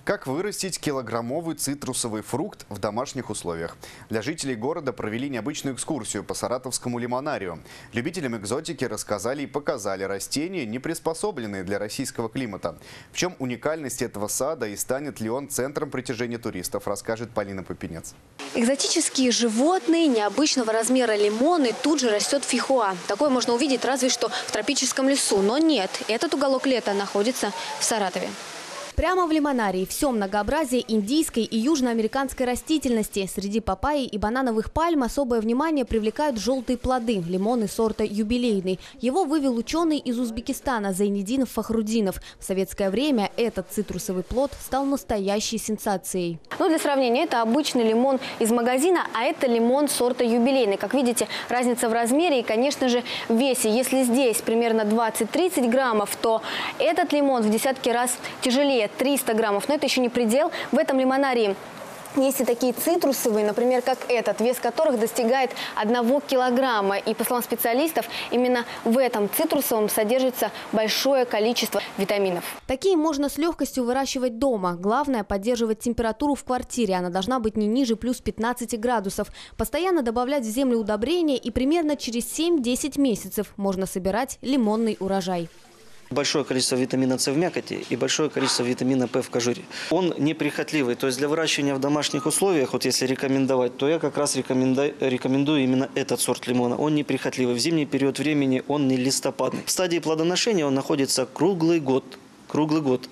Как вырастить килограммовый цитрусовый фрукт в домашних условиях? Для жителей города провели необычную экскурсию по саратовскому лимонарию. Любителям экзотики рассказали и показали растения, не приспособленные для российского климата. В чем уникальность этого сада и станет ли он центром притяжения туристов, расскажет Полина Попенец. Экзотические животные, необычного размера лимоны, тут же растет фейхоа. Такое можно увидеть разве что в тропическом лесу. Но нет, этот уголок лета находится в Саратове. Прямо в лимонарии все многообразие индийской и южноамериканской растительности. Среди папайи и банановых пальм особое внимание привлекают желтые плоды – лимоны сорта юбилейный. Его вывел ученый из Узбекистана Зайнидин Фахрудинов. В советское время этот цитрусовый плод стал настоящей сенсацией. Для сравнения, это обычный лимон из магазина, а это лимон сорта юбилейный. Как видите, разница в размере и, конечно же, в весе. Если здесь примерно 20-30 граммов, то этот лимон в десятки раз тяжелее. 300 граммов. Но это еще не предел. В этом лимонарии есть и такие цитрусовые, например, как этот, вес которых достигает 1 килограмма. И, по словам специалистов, именно в этом цитрусовом содержится большое количество витаминов. Такие можно с легкостью выращивать дома. Главное – поддерживать температуру в квартире. Она должна быть не ниже плюс 15 градусов. Постоянно добавлять в землю удобрения, и примерно через 7-10 месяцев можно собирать лимонный урожай. Большое количество витамина С в мякоти и большое количество витамина П в кожуре. Он неприхотливый, то есть для выращивания в домашних условиях, вот если рекомендовать, то я как раз рекомендую именно этот сорт лимона. Он неприхотливый, в зимний период времени он не листопадный. В стадии плодоношения он находится круглый год. Круглый год.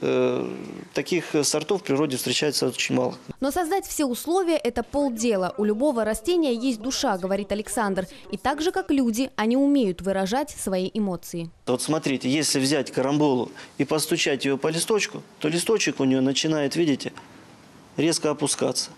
Таких сортов в природе встречается очень мало. Но создать все условия – это полдела. У любого растения есть душа, говорит Александр. И так же, как люди, они умеют выражать свои эмоции. Вот смотрите, если взять карамболу и постучать ее по листочку, то листочек у нее начинает, видите, резко опускаться.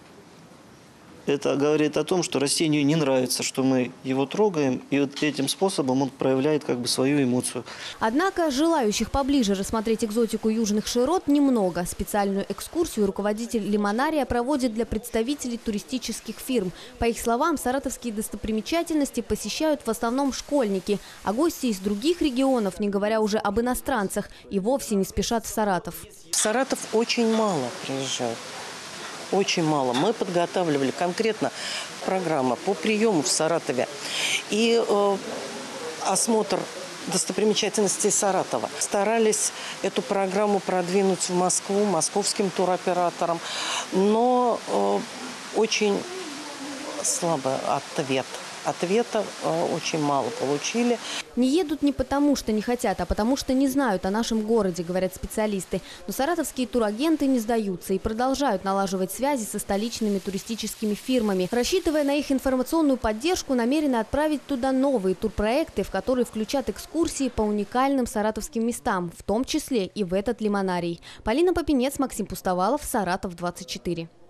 Это говорит о том, что растению не нравится, что мы его трогаем, и вот этим способом он проявляет как бы свою эмоцию. Однако желающих поближе рассмотреть экзотику южных широт немного. Специальную экскурсию руководитель лимонария проводит для представителей туристических фирм. По их словам, саратовские достопримечательности посещают в основном школьники, а гости из других регионов, не говоря уже об иностранцах, и вовсе не спешат в Саратов. В Саратов очень мало приезжают. Очень мало. Мы подготавливали конкретно программу по приему в Саратове и осмотр достопримечательностей Саратова. Старались эту программу продвинуть в Москву московским туроператорам, но очень слабый ответ. Ответа очень мало получили. Не едут не потому, что не хотят, а потому, что не знают о нашем городе, говорят специалисты. Но саратовские турагенты не сдаются и продолжают налаживать связи со столичными туристическими фирмами. Рассчитывая на их информационную поддержку, намерены отправить туда новые турпроекты, в которые включат экскурсии по уникальным саратовским местам, в том числе и в этот лимонарий. Полина Попенец, Максим Пустовалов, Саратов 24.